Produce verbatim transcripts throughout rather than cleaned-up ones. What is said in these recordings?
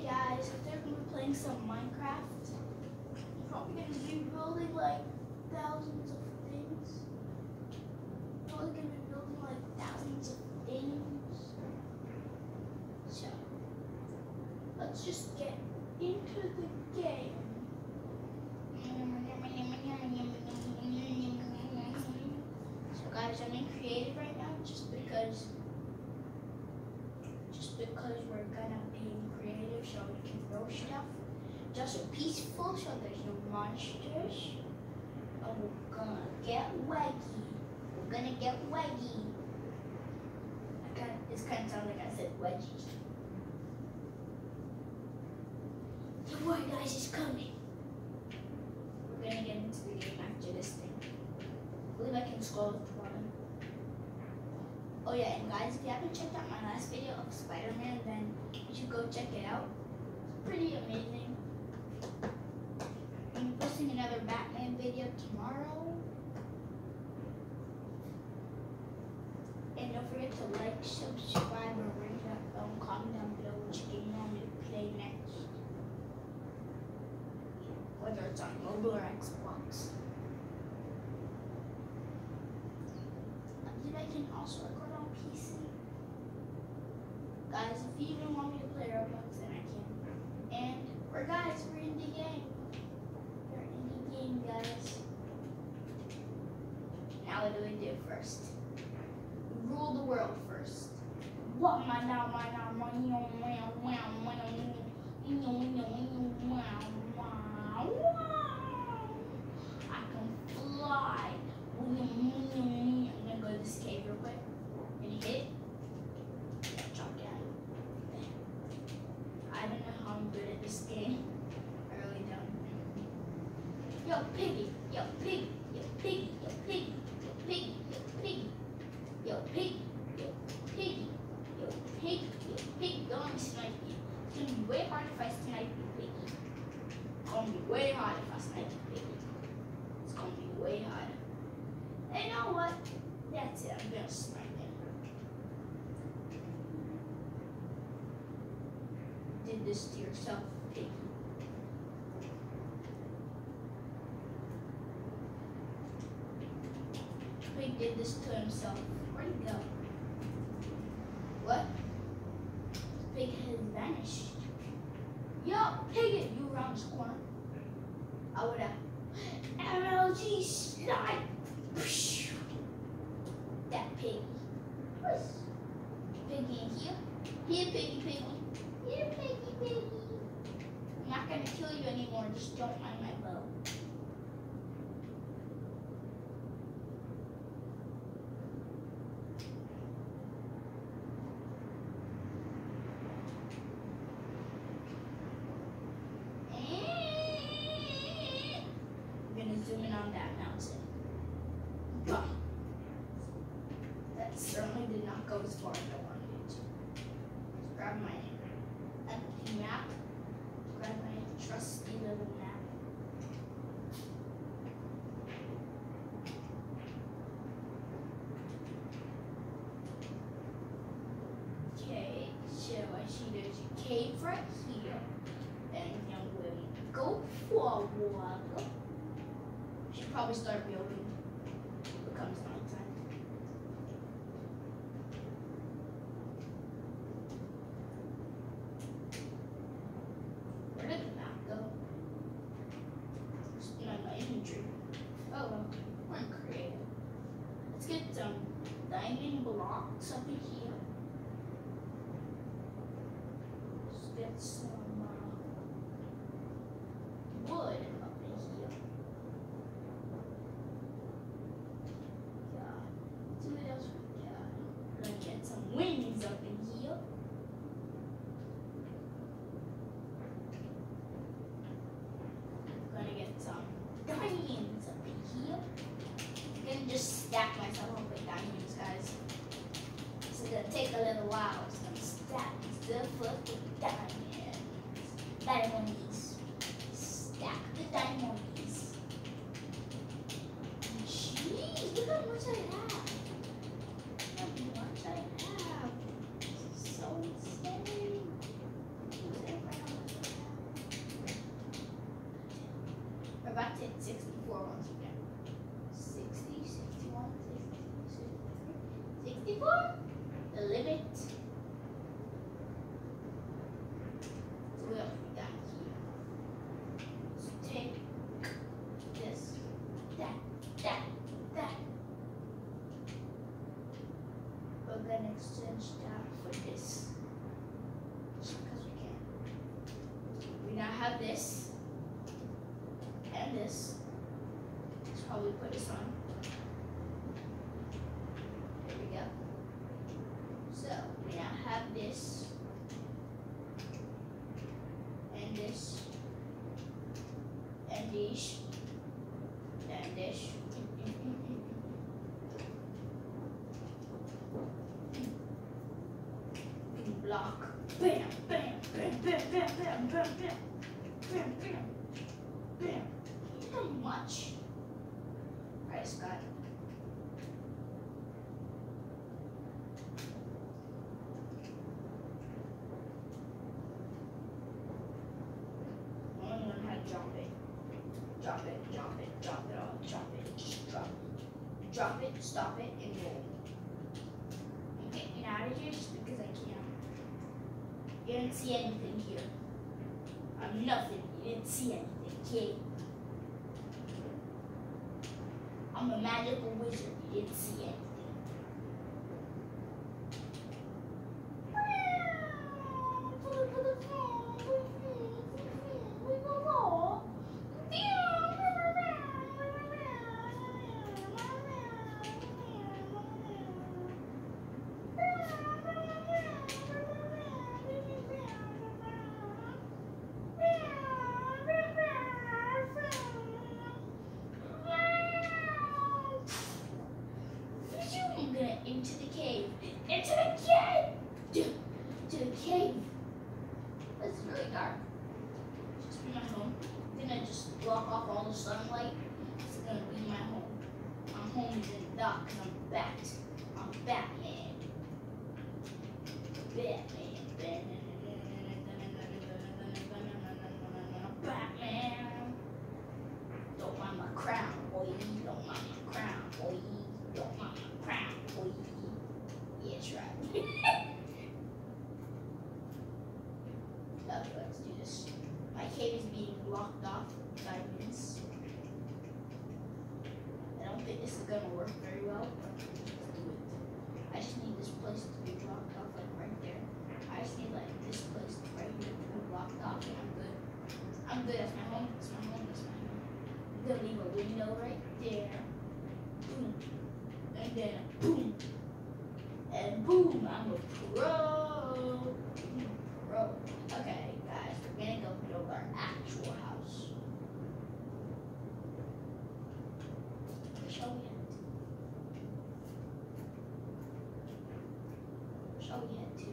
guys, if they're gonna be playing some Minecraft, I'm probably gonna be building like thousands of things. Probably gonna be building like thousands of things. So let's just get into the game. So guys, I'm in creative right now just because just because we're gonna be in creative so we can throw stuff. Just so peaceful so there's no monsters. And we're gonna get waggy. We're gonna get waggy. I kinda, this kinda sounds like I said wedgie. The white guys is coming. We're gonna get into the game after this thing. I believe I can scroll with one. Oh yeah, and guys, if you haven't checked out my last video of Spider-Man, then you should go check it out. It's pretty amazing. I'm posting another Batman video tomorrow. And don't forget to like, subscribe, or ring that bell, and comment down below which game you want me to play next. Whether it's on mobile or Xbox. I believe I can also record on P C. Guys, if you even want me to play Roblox, then I can. And we're guys, we're in the game. We're in the game, guys. Now what do we do first? We rule the world first. What my now my now my now my now my I can fly. I'm gonna go to this cave real quick. I'm gonna hit. Drop down. I don't know how I'm good at this game. I really don't. Yo, piggy. Yo, piggy. Yo, piggy. Yo, piggy. Yo, piggy. Yo, piggy. Yo, piggy. Yo, piggy. Yo, piggy. Yo, piggy. Don't let me snipe you. It's gonna be way hard if I snipe you, piggy. It's gonna be way hard if I snipe you, piggy. It's gonna be way hard. And you know what? That's it. I'm gonna snipe him. Did this to yourself, piggy. Pig did this to himself. Where'd he go? What? Pig has vanished. Yo, Piggy, you around this corner. I would have M L G slide. That piggy. Where's Piggy in here? Here, Piggy, Piggy. Here, Piggy, Piggy. I'm not gonna kill you anymore. Just don't mind my bow. Zoom in on that mountain. Bah. That certainly did not go as far as I wanted it to. Let's grab my empty map. Grab my trusty little map. Okay, so I see there's a cave right here. And I'm going to go forward. Should probably start building. It becomes nighttime. Where did the map go? It's not my inventory. Oh well, we're creative. Let's get some diamond blocks up in here. Let's get some uh, wood. Wings up in here. Gonna get some diamonds up in here. I'm gonna just stack myself up with diamonds, guys. This is gonna take a little while. It's gonna stack myself up with diamonds. Diamonds. Stack the diamonds. Jeez, look how much I have. Look how much I have. So insane. about to hit sixty-four once again. sixty, sixty-one, sixty, sixty-four. The limit. So what else we got here? So take this, that, that, that. We're gonna exchange that for this. Just because we can. We now have this and this. Let's probably put this on. There we go. So we now have this and this and this and this. Block. Bam, bam, bam, bam, bam, bam, bam, bam, bam, bam, bam. Not much. Alright, Scott. I want to learn how to drop it. Drop it, drop it, drop it all, drop it, just drop it. Drop it, stop it, and roll. I'm getting out of here just because I can. You didn't see anything here. I'm nothing. You didn't see anything, kid. I'm a magical wizard. You didn't see anything. Into the cave. Into the cave! To the cave. It's really dark. Just be my home. I'm gonna just block off all the sunlight. It's gonna be my home. My home is in the dark because I'm Bat. I'm Batman. Batman. Batman. Don't mind my crown, boy. Don't mind my crown, boy. Don't mind my crown, boy. Yeah, that's right. Okay, let's do this. My cave is being blocked off by this. I don't think this is gonna work very well, but let's do it. I just need this place to be blocked off, like right there. I just need like this place right here to be blocked off, and I'm good. I'm good. That's my home. That's my home. That's my home. I'm gonna leave a window right there. Boom. And then boom. And boom, I'm a pro. Pro. Okay, guys, we're gonna go build our actual house. Where shall we head to? Where shall we head to?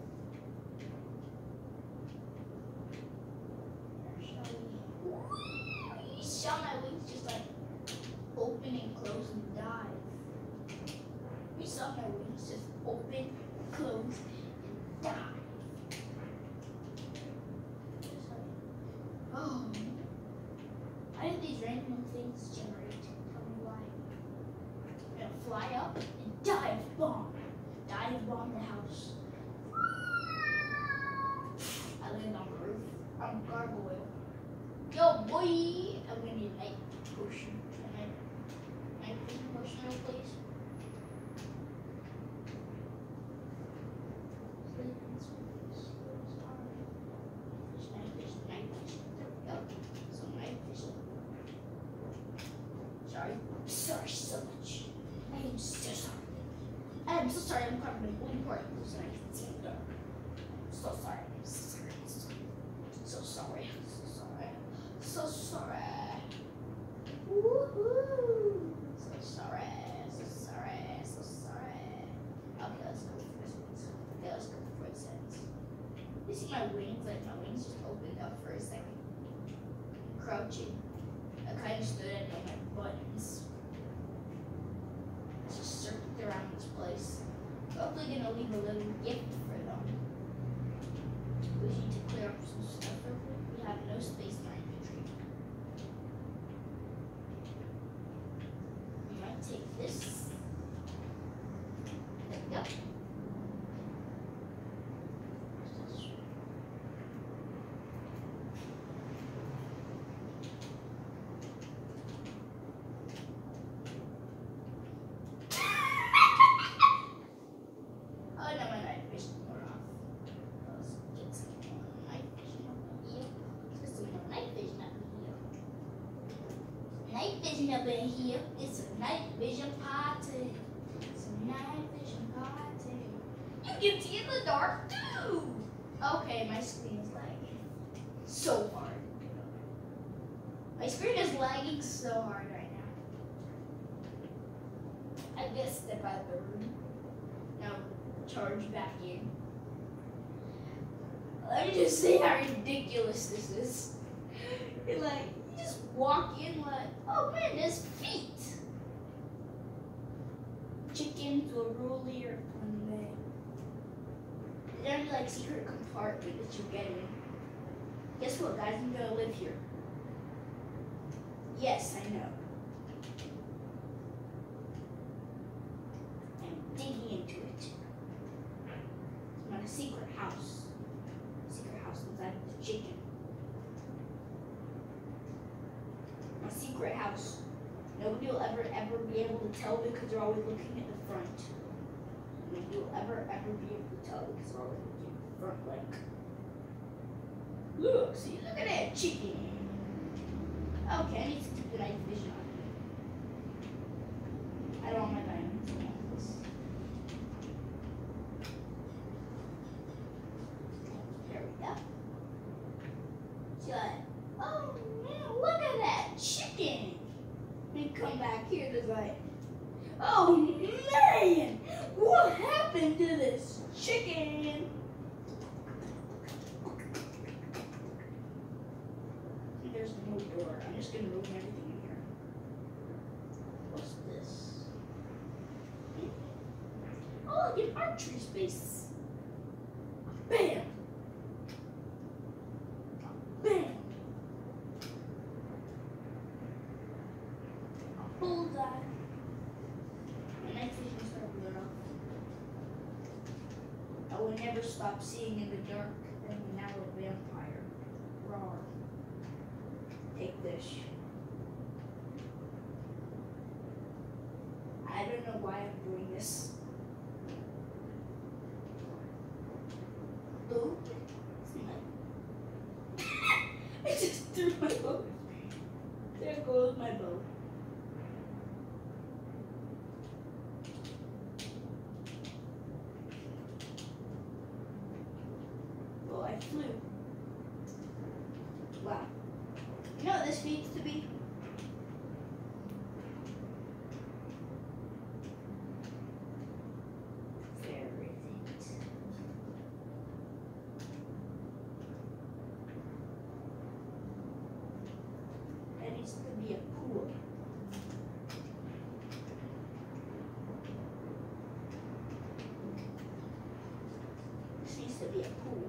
Where shall we? You saw my wings just like open and close and dive. You saw my wings just open, close, and dive. Oh, why did these random things generate? Tell me why. I'm gonna fly up and dive bomb. Dive bomb the house. I land on the roof. I'm a gargoyle. Yo, boy! I'm gonna need a night potion. A night, night potion, please. Sorry. Sorry so much. I am so sorry. I am so sorry. I'm covered in blue part. I'm so sorry. I'm so sorry. I'm so sorry. So sorry. So sorry. So sorry. Woohoo! So sorry. So sorry. So sorry. Okay, let's go for this one. Okay, let's go for this one. You see my wings? Like my wings just opened up for a second. Crouching. I kind of stood at my buttons. Let's just circle around this place. Hopefully gonna leave a little gift for them. We need to clear up some stuff real quick. We have no space in our inventory. vision up in here. It's a night vision party. It's a night vision party. You can see in the dark too. Okay, my screen is lagging so hard. My screen is lagging so hard right now. I guess step out of the room. Now charge back in. Let me just say how ridiculous this is. You're like, you just walk in like, oh man, there's feet. Chicken to a rolly or Monday. There's like secret compartment that you get in. Guess what, guys? I'm gonna live here. Yes, I know. I'm digging into it. It's not a secret house. Secret house inside the chicken. My secret house. Nobody will ever, ever be able to tell because they're always looking at the front. Nobody will ever, ever be able to tell because they're always looking at the front. Like, look, see, look at that chicken. Okay, I need to keep the night vision on. I don't want my diamonds in all this. There we go. So, oh man, look at that chicken. We come back here, there's like, oh man, what happened to this chicken? There's no door. I'm just gonna ruin everything in here. What's this? Oh, look, an archery space. Bam! Bam! Bullseye. My night vision started going off. I will never stop seeing in the dark. I'm now a vampire. Rawr. Take this. I don't know why I'm doing this. Boom. I just threw my bow. There goes my bow. Well, I flew. Wow. You know what this needs to be? Where is it? That needs to be a pool. This needs to be a pool.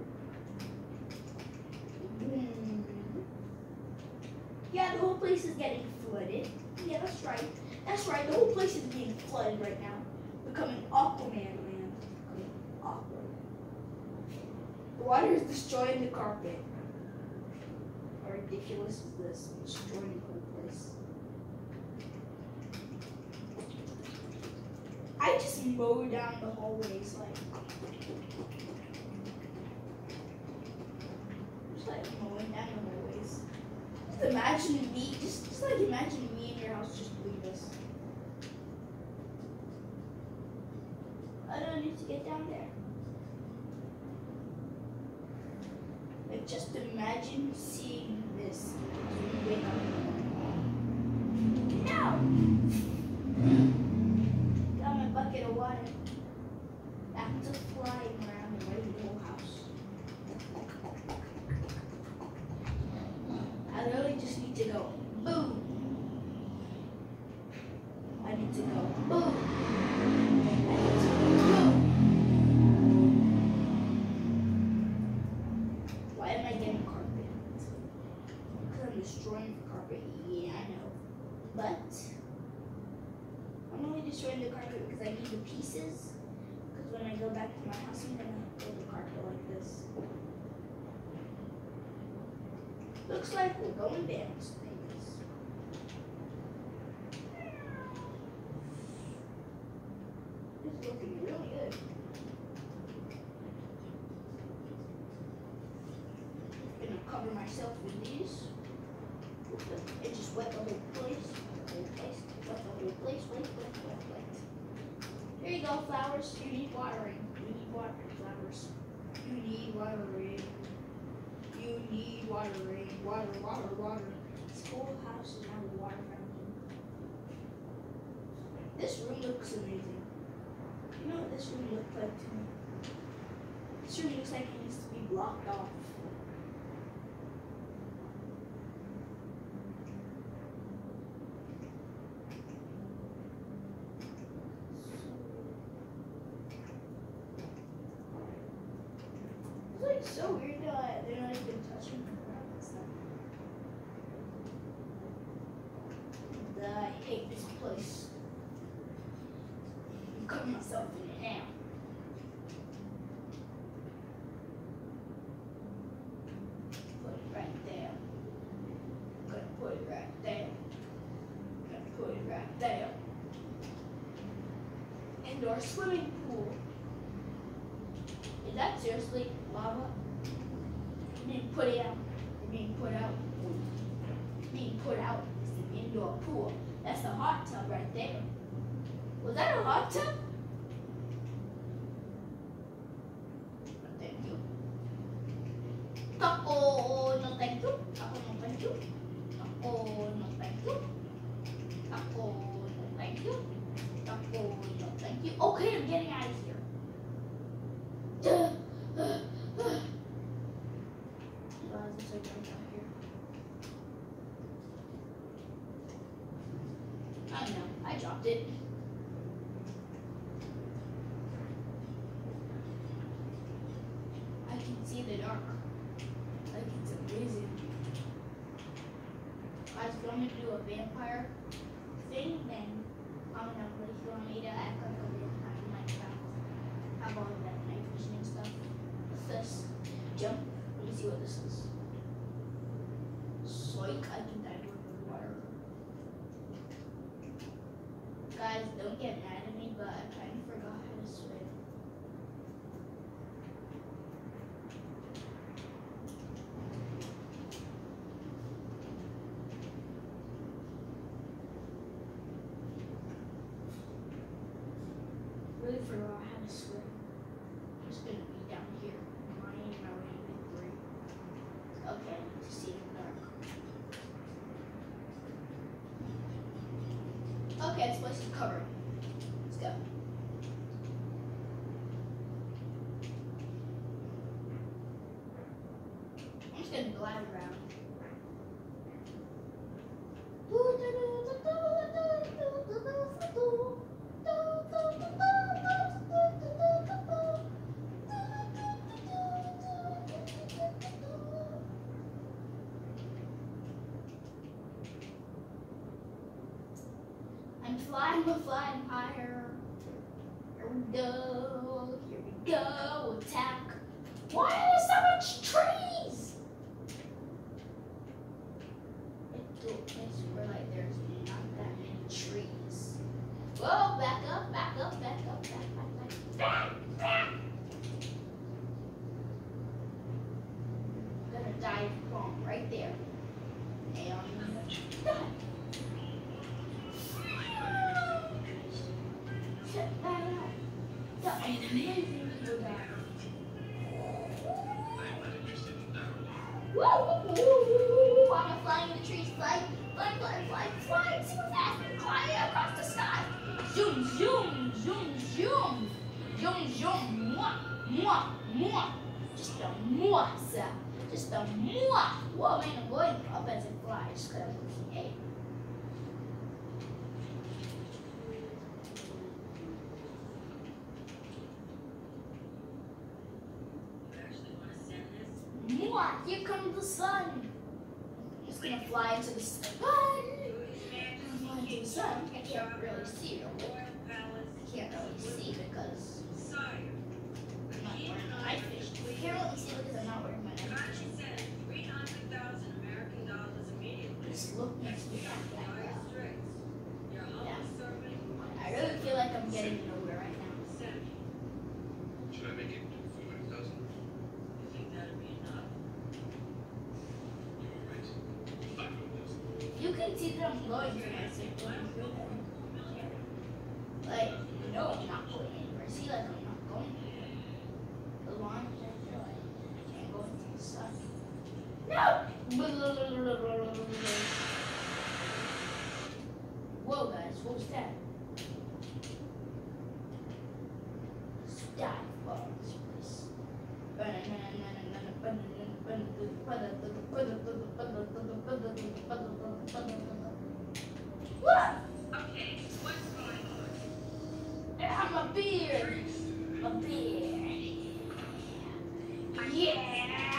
Mm. Yeah, the whole place is getting flooded. Yeah, that's right. That's right. The whole place is being flooded right now. Becoming Aquaman land. Becoming Aqua. The water is destroying the carpet. How ridiculous is this? Destroying the whole place. I just mow down the hallways like. Just like mowing down the hallways. Just imagine me, just, just like imagine me in your house just doing this. I don't need to get down there. Like just imagine seeing this when you wake up. No! Got my bucket of water. Back to flying around the whole house. I literally just need to go boom. I need to go boom. I need to go boom. Why am I getting carpet? Because I'm destroying the carpet. Yeah, I know. But I'm only destroying the carpet because I need the pieces. Because when I go back to my house, I'm gonna build the carpet like this. Looks like we're going down things. This is looking really good. I'm gonna cover myself with these. It just wet the whole place. The whole place. Wet the whole place. Wet, wet, wet, wet. Here you go, flowers. You need watering. You need watering, flowers. You need watering. You need watering. Water, water, water. This whole house is now a water fountain. This room looks amazing. You know what this room looks like to me? This room looks like it needs to be blocked off. It's like so weird that they're not even touching the ground and stuff. I hate this place. I'm cutting myself in it now. Put it right there. I'm gonna put it right there. I'm gonna put it right there. Indoor swimming pool. Is that seriously lava? Being put out. Being put out. Being put out is the indoor pool. That's the hot tub right there. Was that a hot tub? Thank you. Taco, no thank you. Taco, no thank you. Taco, no thank you. Taco, no thank you. Taco, no thank you. Okay, I'm getting out of here. Guys, it's like right out here. I know, I dropped it. I can see the dark. Like it's amazing. Guys, if you want me to do a vampire thing, then I don't know, but if you want me to act like a vampire in Minecraft, have all of that night vision and stuff. What's this? Jump. Let me see what this is. Soik, I can dive under the water. Guys, don't get mad at me, but I kind of forgot how to swim. Really forgot how to swim. I'm just gonna be down here, minding my way in three. Okay, I need to see in the dark. Okay, this place is covered. Let's go. I'm just gonna glide around. I'm flying, we're flying higher. Here we go, here we go, attack. Why are there so much trees? Into a place where like there's not that many trees. Whoa, back up, back up, back up, back, back, back, back, back. I'm gonna dive bomb right there. And done. Check that out. The amazing people dive. Woo, woo, woo, woo, woo. I'm flying in the trees, flying, flying, flying, flying, flying super fast, flying across the sky. Zoom, zoom, zoom, zoom, zoom, zoom, mwah, mwah, mwah. Just a mwah sound, just a mwah. Whoa, man, I'm going up as it flies because I'm pushing A. Mwah, here comes the sun. I'm just gonna fly into the sun. Fly into the sun. I can't really see it. I can't really see because I'm not wearing my night vision. I can't really see because I'm not wearing my night vision. Just look next to me like that. Yeah. I really feel like I'm getting nowhere right now. Should I make it forty thousand? You think that'd be enough? You were right. five hundred thousand. can see that I'm going to my circle. Like, no, I'm not going anywhere. See, like, I'm not going anywhere. The line is right there, like, I can't go into the sun. No! Whoa, guys, what was that? Dive bombs, please. What? Okay, what's going on? I'm a beer. A beer. Yeah.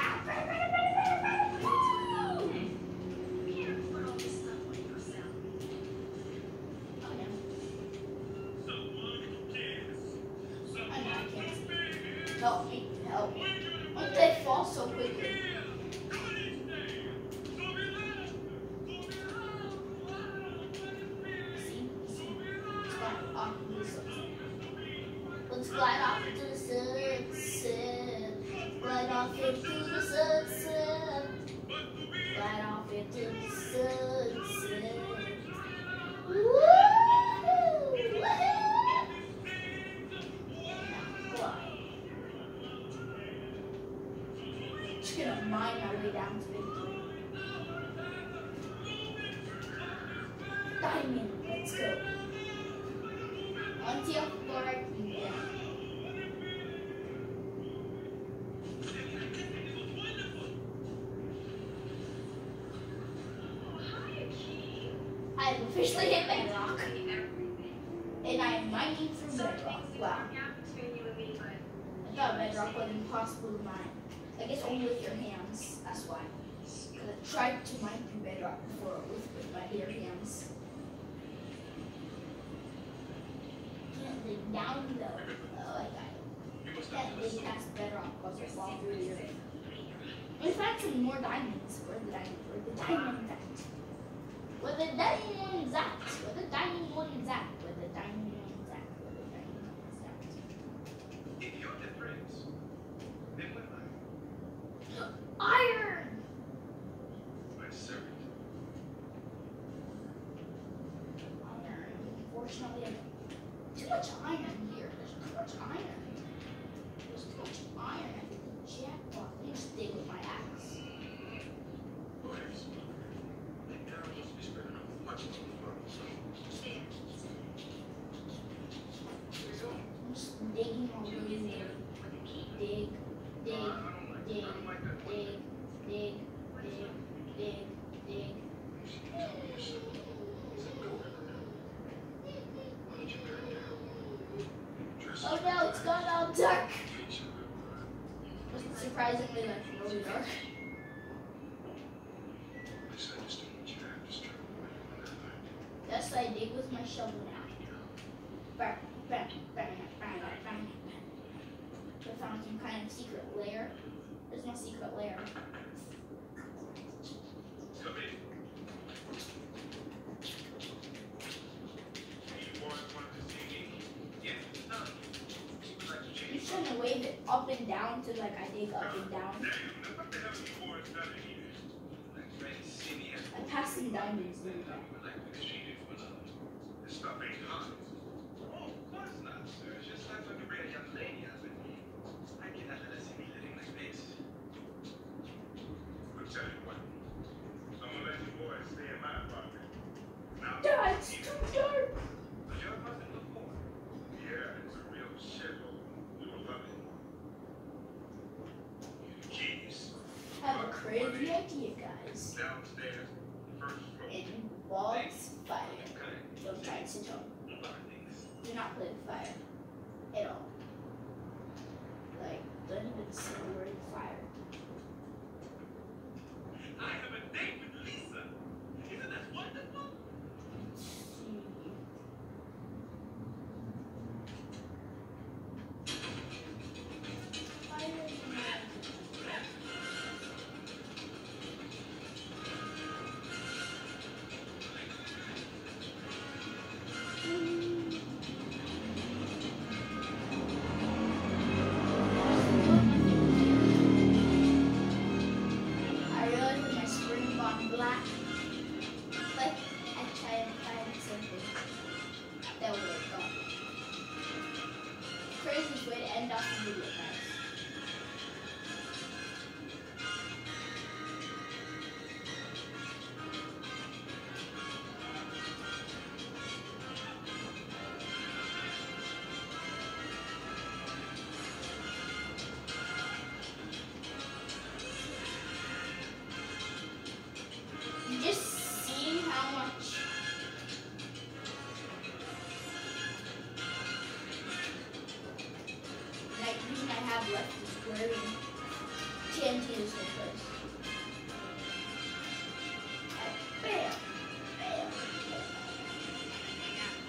You can't put all this stuff on yourself. Oh, no. Someone cares. I know I Someone can't. baby. Help me, help me. Why did they fall so quickly? See? See? Let's glide off into the sunset. Let's glide off into the sunset. Glide off into the sunset. Glide off into the sunset. Woo! Glide. Just gonna mine my way down to victory. Diamond, let's go. Onto your floor, yeah. I have officially hit bedrock, and I am mining through bedrock. Wow. I thought bedrock was impossible to mine. I guess only with your hands, that's why. Because I tried to mine through bedrock before with, with my bare hands. Can't dig down though. Oh, I got it. Can't dig past bedrock because I fall through the earth. We found some more diamonds. Where the diamond? Where the diamond at? Where the diamond one's at? Where the diamond one's at? Where the diamond one's at? Where the diamond one's at? If you're the prince, then what am Iron! I? My servant. Iron. Unfortunately, I have too much iron here. There's too much iron. There's too much iron. I think the jackpot. Let me just dig with my axe. Boys, the girl must be spreading out much too far. I'm just digging all over there. Dig, dig, dig, dig, dig, dig, dig, dig, dig. Oh no, it's gone all dark. Wasn't surprisingly like really dark. Yes, I dig with my shovel now. Bang, bang, bang, bang, bang, bang. I found some kind of secret lair. There's no secret lair. Come in. You boys want to see me? Yes, no. You would like to I'm change? just trying to wave it up and down to like I dig up and down. Damn, what the hell are you boys done in here? Like, man, see me as I passed some diamonds in I would like to exchange it for love. This stuff ain't hard. Oh, of course not, sir. It's just like when you bring a young lady out with me. I cannot let her see me living like this. I'll tell you what. I'm gonna let you boys stay in my apartment. Now, Dad, it's too dark. does your apartment look more? Yeah, it's a real shithole. You will love it. Keys. I have a crazy idea, guys. Downstairs, first floor. It involves fire. Okay. Don't try to sit on. A lot of things. Do not play with fire at all. Like, don't even say the word fire. I have a date with Lisa. Isn't that wonderful?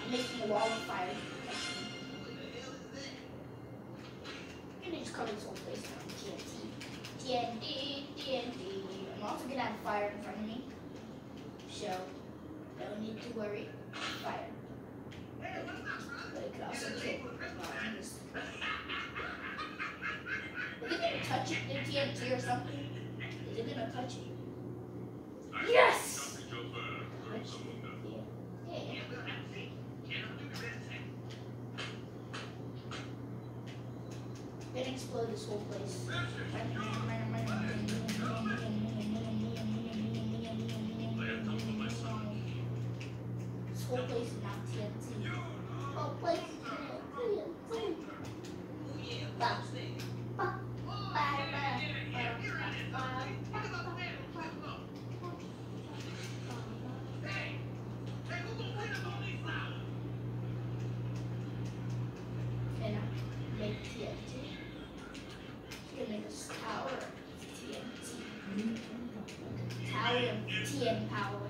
making a wall of fire. I'm gonna just cover this whole place now with T N T. T N T, T N T. I'm also gonna have fire in front of me. So, don't need to worry. Fire. But it could also kill. Um, just... Is it gonna touch it in T N T or something? Is it gonna touch it? Yes! Yeah. Yeah. I'm gonna explode this whole place. This whole place is not T N T. Whole place is not T N T. Bah. Bah. And I make T N T. Gonna make a tower of T N T. Tower of T N power.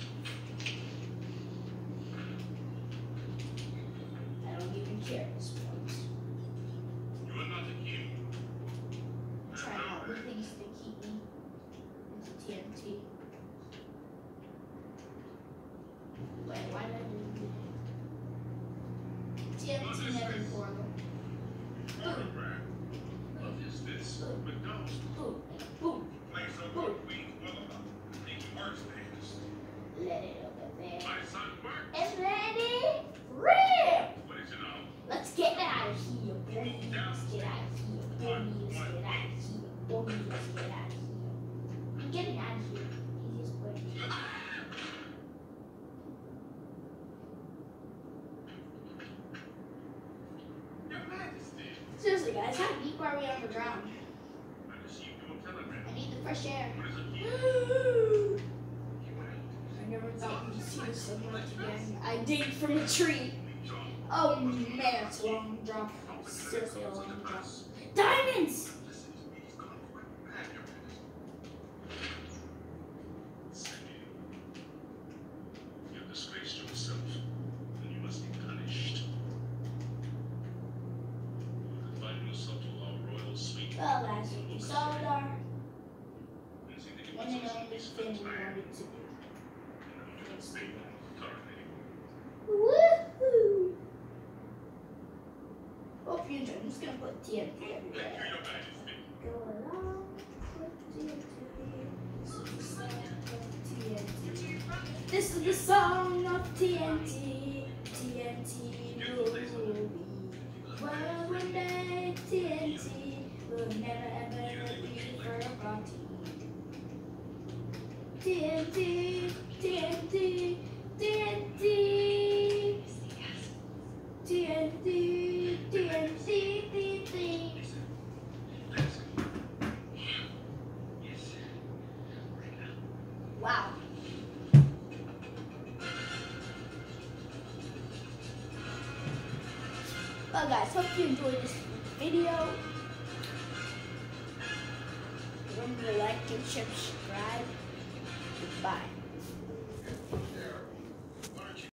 I don't even care at this point. You are not a king. Try out the things to keep me into T N T. Wait, why did I do that? T N T never portal. Boom. What is this? McDonald's. Boom. Boom. Place over Boom. Queen's Boulevard. Think works fast. Let it over there. My son Mark. And let it rip! What is it all? Let's get out of here, boy. Let's get out of here, boy. Let's get out of here, boy. Let's get out of here. I'm getting out of here. Easiest way. Your Majesty. Seriously, guys, how deep are we underground? I received your telegram. I need the fresh air. What is it here? I never thought we'd see the sunlight again. I did from a tree. Oh man, it's a long drop. Seriously, a long drop. Diamonds! You have disgraced yourself, and you must be punished. Confine yourself to our royal suite. Well, that's what you saw it are. And see that you One must and only spend thing we time wanted to do. in order to stay thoroughly. Woohoo! Hope you enjoyed. I'm just gonna put T N T Thank you, everywhere. Your Majesty. Go along with T N T. This is the song of T N T. T N T will be world one day. T N T will never ever be forgotten. T N T, T N T, T N T, T N T, T N T, T T. Wow. Well guys, hope you enjoyed this video. Remember to like and subscribe. Goodbye.